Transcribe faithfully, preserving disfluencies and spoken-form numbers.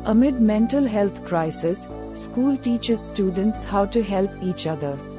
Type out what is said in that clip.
Amid mental health crisis, school teaches students how to help each other.